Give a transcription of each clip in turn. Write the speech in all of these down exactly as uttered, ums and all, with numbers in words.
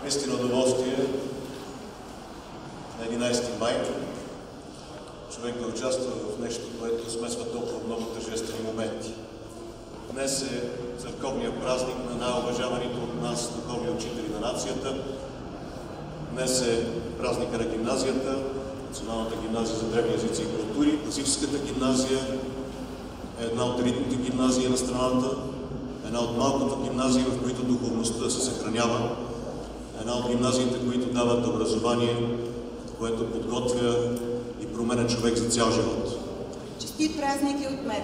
Наистина удоволствие на единайсети май човек да участва в нещо, което смесва толкова много тържествени моменти. Днес е църковният празник на най-уважаваните от нас духовни учители на нацията. Днес е празника на гимназията, Националната гимназия за древни езици и култури. Класическата гимназия е една от елитните гимназии на страната, една от малкото гимназии, в които духовността се съхранява, една от гимназиите, които дават образование, което подготвя и променя човек за цял живот. Честит празник и от мен!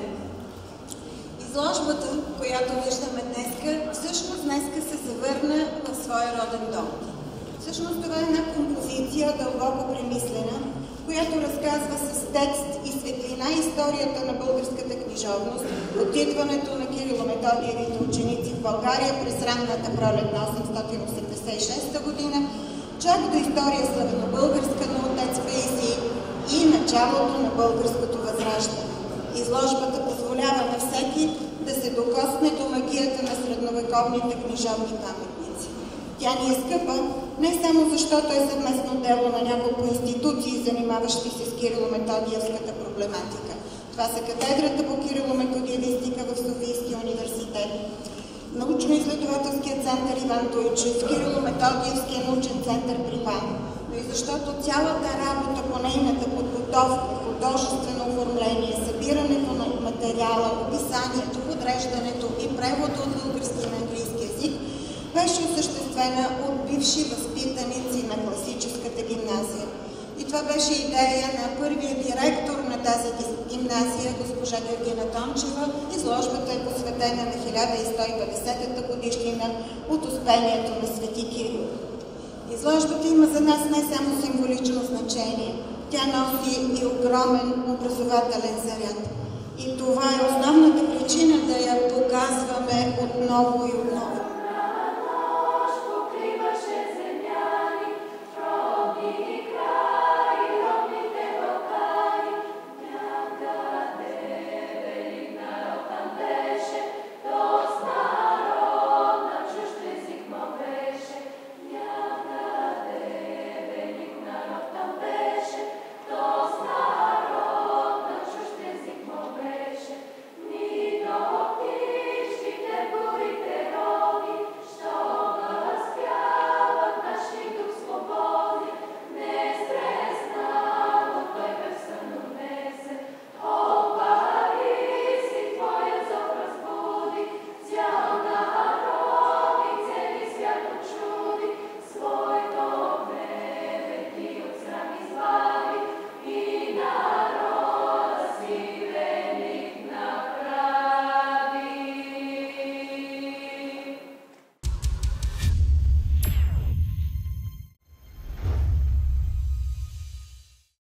Изложбата, която виждаме днеска, всъщност днеска се завърна в своя роден дом. Всъщност това е една композиция, дълбоко премислена, която разказва с текст и светлина историята на българската книжовност, отидването на Кирило-Методиевите ученици в България през ранната пролет на осемстотин осемдесет и шеста година, чак до история славянобългарска на отец Паисий и началото на българското възраждане. Изложбата позволява на всеки да се докосне до магията на средновековните книжовни паметници. Тя ни е скъпа не само защото е съвместно дело на няколко институции, занимаващи се с кирило-методиевската проблематика. Това са катедрата по кирило-методиевистика в Софийския университет, научно-изследователският център Иван Тойчев, Кирило-Методиевския научен център при БАН, но и защото цялата работа по нейната подготовка, художествено оформление, събирането на материала, описанието, подреждането и превода от български на английски език беше осъществена от бивши възпитаници на класическата гимназия. И това беше идея на първия директор на тази гимназия, госпожа Георгина Тончева. Изложбата е посветена на хиляда и сто и петдесетата годишнина от успението на Свети Кирил. Изложбата има за нас не само символично значение, тя носи и огромен образователен заряд. И това е основната причина да я показваме отново и отново.